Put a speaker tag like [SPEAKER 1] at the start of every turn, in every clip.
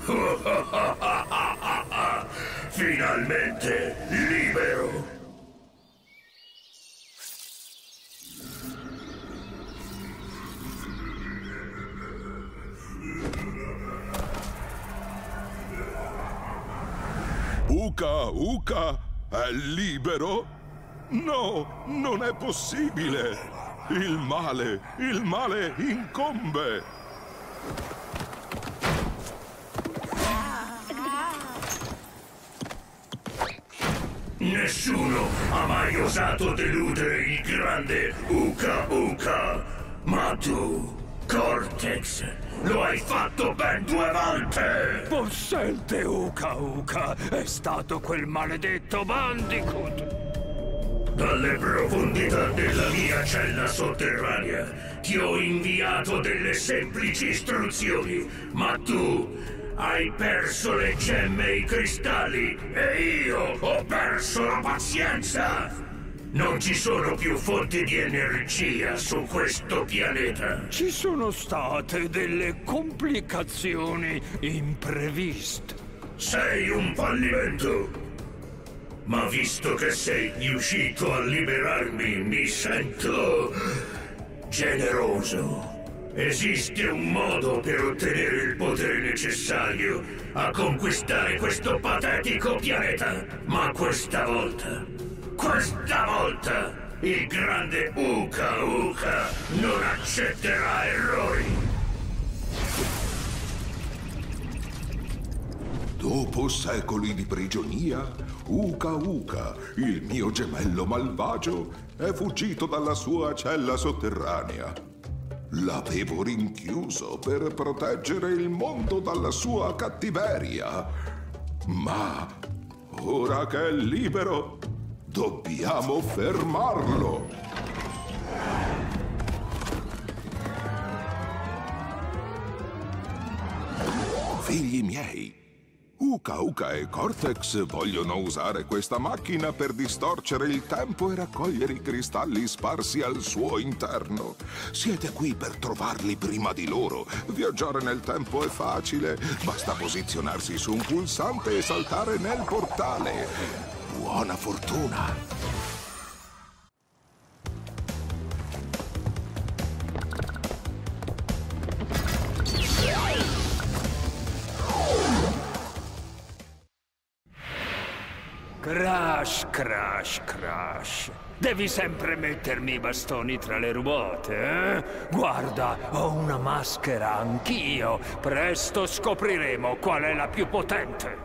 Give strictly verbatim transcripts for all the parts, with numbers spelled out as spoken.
[SPEAKER 1] Finalmente libero!
[SPEAKER 2] Uka, Uka, è libero? No, non è possibile! Il male, il male incombe!
[SPEAKER 1] Nessuno ha mai osato deludere il grande Uka Uka, ma tu, Cortex, lo hai fatto ben due volte!
[SPEAKER 3] Possente Uka Uka è stato quel maledetto Bandicoot!
[SPEAKER 1] Dalle profondità della mia cella sotterranea ti ho inviato delle semplici istruzioni, ma tu hai perso le gemme e i cristalli e io ho perso la pazienza! Non ci sono più fonti di energia su questo pianeta.
[SPEAKER 3] Ci sono state delle complicazioni impreviste.
[SPEAKER 1] Sei un fallimento. Ma visto che sei riuscito a liberarmi, mi sento generoso. Esiste un modo per ottenere il potere necessario a conquistare questo patetico pianeta. Ma questa volta, questa volta, il grande Uka Uka non accetterà errori.
[SPEAKER 2] Dopo secoli di prigionia, Uka Uka, il mio gemello malvagio, è fuggito dalla sua cella sotterranea. L'avevo rinchiuso per proteggere il mondo dalla sua cattiveria. Ma ora che è libero, dobbiamo fermarlo. Figli miei, Uka Uka e Cortex vogliono usare questa macchina per distorcere il tempo e raccogliere i cristalli sparsi al suo interno. Siete qui per trovarli prima di loro. Viaggiare nel tempo è facile. Basta posizionarsi su un pulsante e saltare nel portale. Buona fortuna!
[SPEAKER 3] Crash, crash, crash. Devi sempre mettermi i bastoni tra le ruote, eh? Guarda, ho una maschera anch'io. Presto scopriremo qual è la più potente.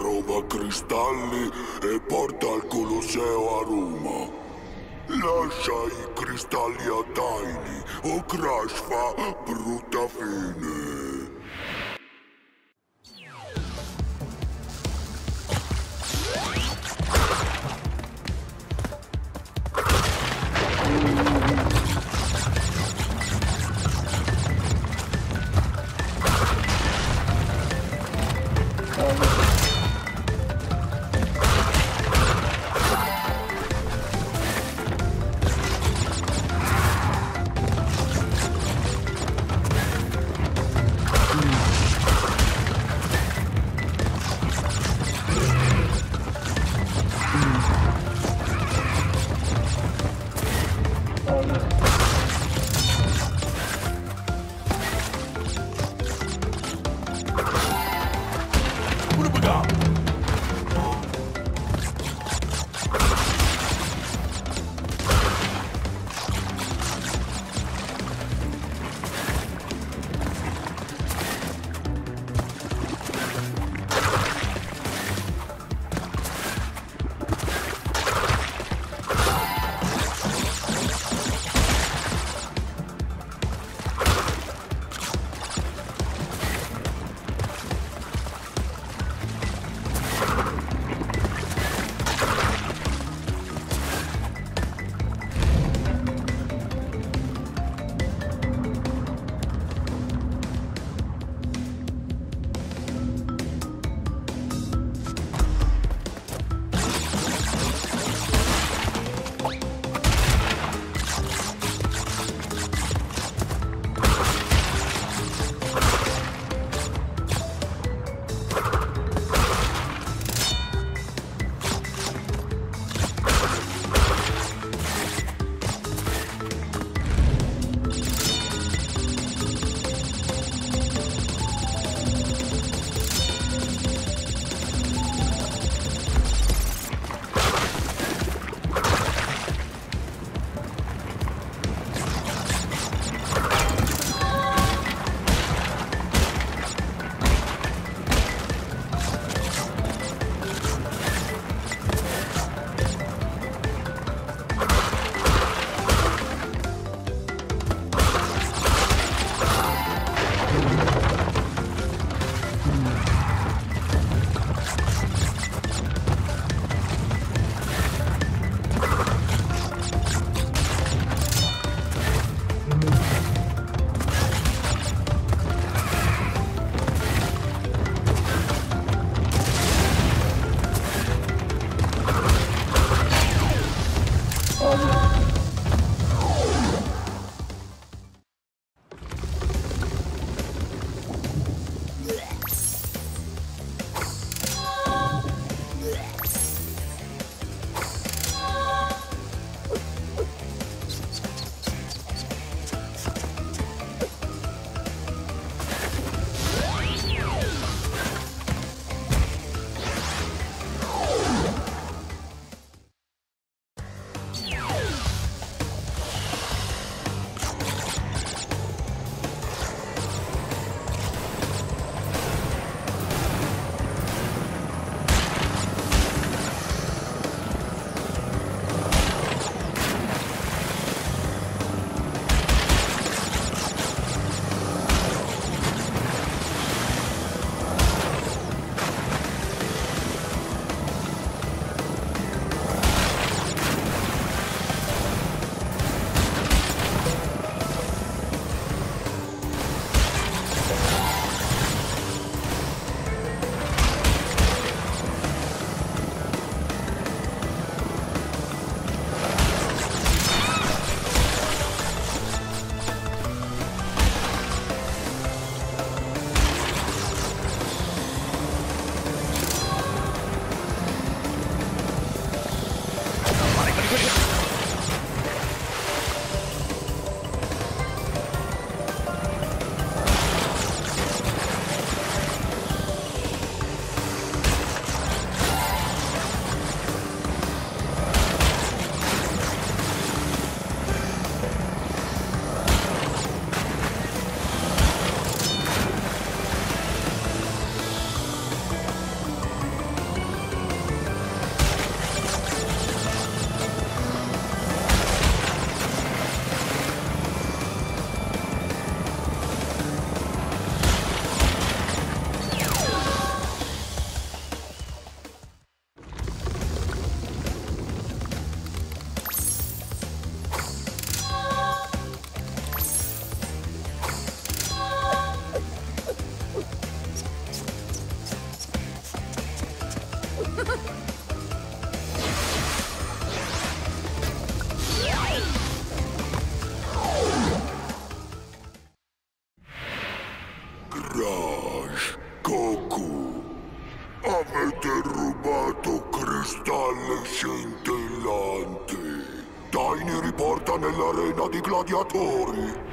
[SPEAKER 4] trova cristalli e porta al Colosseo a Roma. Lascia i cristalli a Tiny o Crash fa brutta fine. Crash, Goku, avete rubato cristalli scintillanti. Tiny riporta nell'arena di gladiatori.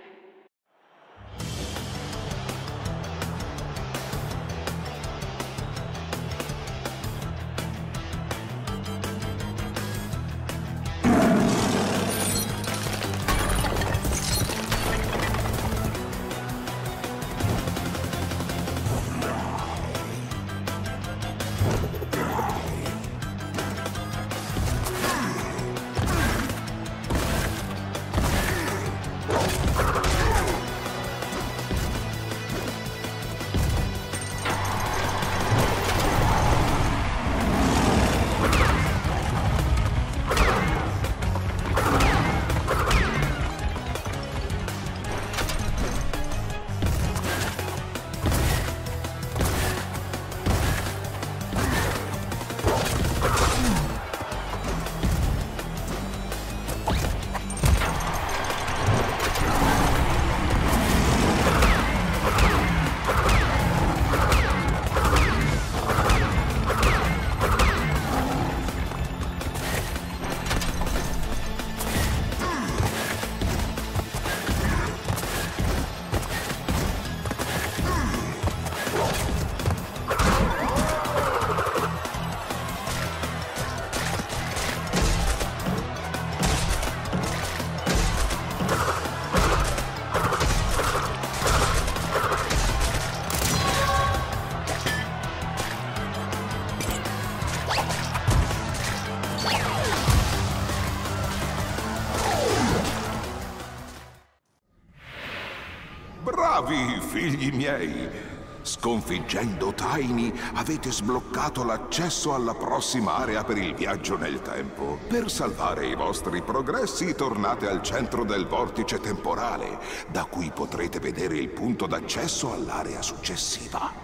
[SPEAKER 2] Bravi, figli miei! Sconfiggendo Tiny, avete sbloccato l'accesso alla prossima area per il viaggio nel tempo. Per salvare i vostri progressi, tornate al centro del vortice temporale, da cui potrete vedere il punto d'accesso all'area successiva.